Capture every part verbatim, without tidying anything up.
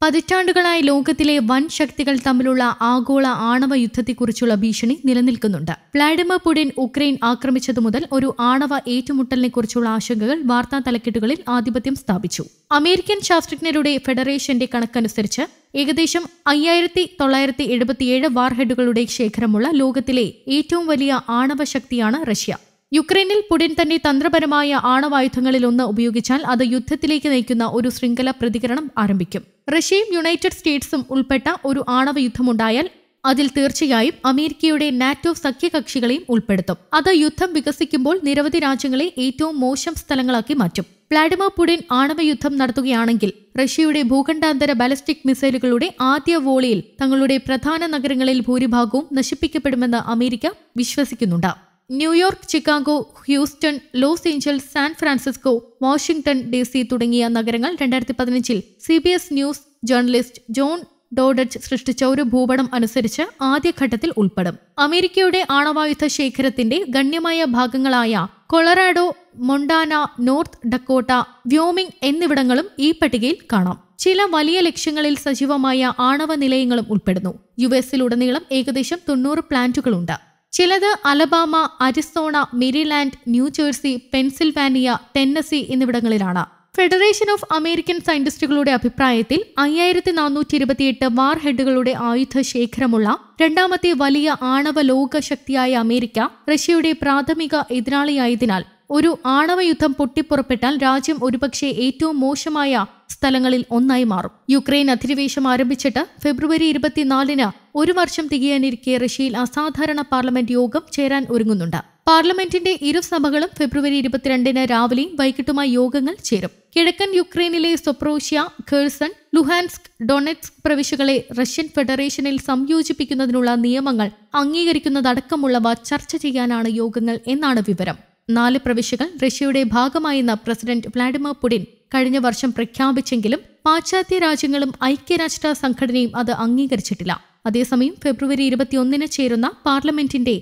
പതിറ്റാണ്ടുകളായി ലോകത്തിലെ വൻ ശക്തികൾ തമ്മിലുള്ള ആഗോള ആണവ യുദ്ധത്തെക്കുറിച്ചുള്ള ഭീഷണി നിലനിൽക്കുന്നുണ്ട്. വ്ളാഡിമിർ പുടിൻ ഉക്രൈൻ ആക്രമിച്ചതു മുതൽ ഒരു ആണവ ഏറ്റുമുട്ടലിനെക്കുറിച്ചുള്ള ആശങ്കകൾ വാർത്താ തലക്കെട്ടുകളിൽ ആധിപത്യം സ്ഥാപിച്ചു. അമേരിക്കൻ ശാസ്ത്രജ്ഞരുടെ ഫെഡറേഷന്റെ കണക്കനുസരിച്ച് ഏകദേശം അയ്യായിരത്തി തൊള്ളായിരത്തി എഴുപത്തിയേഴ് വാർഹെഡുകളുടെ ശേഖരമുള്ള ലോകത്തിലെ ഏറ്റവും വലിയ ആണവശക്തിയാണ് റഷ്യ. യുക്രൈനിൽ പുടിൻ തന്റെ തന്ത്രപരമായ ആണവായുധങ്ങളിലൊന്ന് ഉപയോഗിച്ചാൽ അത് യുദ്ധത്തിലേക്ക് നയിക്കുന്ന ഒരു ശൃംഖല പ്രതികരണം ആരംഭിക്കും. റഷ്യയും യുണൈറ്റഡ് സ്റ്റേറ്റ്സും ഉൾപ്പെട്ട ഒരു ആണവ യുദ്ധമുണ്ടായാൽ അതിൽ തീർച്ചയായും അമേരിക്കയുടെ നാറ്റോ സഖ്യകക്ഷികളെയും ഉൾപ്പെടുത്തും. അത് യുദ്ധം വികസിക്കുമ്പോൾ നിരവധി രാജ്യങ്ങളെ ഏറ്റവും മോശം സ്ഥലങ്ങളാക്കി മാറ്റും. വ്ളാഡിമിർ പുടിൻ ആണവയുദ്ധം നടത്തുകയാണെങ്കിൽ റഷ്യയുടെ ഭൂഖണ്ഡാന്തര ബാലിസ്റ്റിക് മിസൈലുകളുടെ ആദ്യ വോളിയിൽ തങ്ങളുടെ പ്രധാന നഗരങ്ങളിൽ ഭൂരിഭാഗവും നശിപ്പിക്കപ്പെടുമെന്ന് അമേരിക്ക വിശ്വസിക്കുന്നുണ്ട്. New York, Chicago, Houston, Los Angeles, San Francisco, Washington D C തുടങ്ങിയ നഗരങ്ങൾ രണ്ടായിരത്തി പതിനഞ്ചിൽ C B S news journalist John ഡോഡച്ച് സൃഷ്ടിച്ച ഒരു ഭൂപടം അനുസരിച്ച് ആദ്യഘട്ടത്തിൽ ഉൾപ്പെടും. അമേരിക്കയുടെ ആണവായുധ ശേഖരത്തിന്റെ ഗണ്യമായ ഭാഗങ്ങളായ Colorado, Montana, North Dakota, Wyoming എന്നിവിടങ്ങളും ഈ പട്ടികയിൽ കാണാം. ചില വലിയ ലക്ഷ്യങ്ങളിൽ സജീവമായ ആണവ നിലയങ്ങളും ഉൾപ്പെടുന്നു. യു എസിലുടനീളം ഏകദേശം തൊണ്ണൂറ് പ്ലാന്റുകളുണ്ട്. ചിലത് Alabama, Arizona, Maryland, New Jersey, Pennsylvania, Tennessee എന്നിവിടങ്ങളിലാണ്. ഫെഡറേഷൻ ഓഫ് അമേരിക്കൻ സയന്റിസ്റ്റുകളുടെ അഭിപ്രായത്തിൽ അയ്യായിരത്തി നാനൂറ്റി ഇരുപത്തിയെട്ട് വാർ ഹെഡുകളുടെ ആയുധ ശേഖരമുള്ള രണ്ടാമത്തെ വലിയ ആണവ ലോക ശക്തിയായ അമേരിക്ക റഷ്യയുടെ പ്രാഥമിക എതിരാളിയായതിനാൽ ഒരു ആണവയുദ്ധം പൊട്ടിപ്പുറപ്പെട്ടാൽ രാജ്യം ഒരുപക്ഷെ ഏറ്റവും മോശമായ സ്ഥലങ്ങളിൽ ഒന്നായി മാറും. യുക്രൈൻ അധിനിവേശം ആരംഭിച്ചിട്ട് ഫെബ്രുവരി ഇരുപത്തിനാലിന് ഒരു വർഷം തികയാനിരിക്കെ റഷ്യയിൽ അസാധാരണ പാർലമെന്റ് യോഗം ചേരാൻ ഒരുങ്ങുന്നുണ്ട്. പാർലമെന്റിന്റെ ഇരുസഭകളും ഫെബ്രുവരി ഇരുപത്തിരണ്ടിന് രാവിലെയും വൈകിട്ടുമായി യോഗങ്ങൾ ചേരും. കിഴക്കൻ യുക്രൈനിലെ സൊപ്രോഷ്യ, ഖേഴ്സൺ, ലുഹാൻസ്ക്, ഡൊണെറ്റ്സ്ക് പ്രവിശ്യകളെ റഷ്യൻ ഫെഡറേഷനിൽ സംയോജിപ്പിക്കുന്നതിനുള്ള നിയമങ്ങൾ അംഗീകരിക്കുന്നതടക്കമുള്ളവ ചർച്ച ചെയ്യാനാണ് യോഗങ്ങൾ എന്നാണ് വിവരം. നാല് പ്രവിശ്യകൾ റഷ്യയുടെ ഭാഗമായെന്ന് പ്രസിഡന്റ് വ്ളാഡിമിർ പുടിൻ കഴിഞ്ഞ വർഷം പ്രഖ്യാപിച്ചെങ്കിലും പാശ്ചാത്യ രാജ്യങ്ങളും ഐക്യരാഷ്ട്ര സംഘടനയും അത് അംഗീകരിച്ചിട്ടില്ല. അതേസമയം ഫെബ്രുവരി ഇരുപത്തിയൊന്നിന് ചേരുന്ന പാർലമെന്റിന്റെ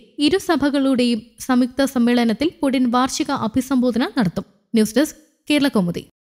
ഇരുസഭകളുടെയും സംയുക്ത സമ്മേളനത്തിൽ പുടിൻ വാർഷിക അഭിസംബോധന നടത്തും. News desk, Kerala Kaumudi.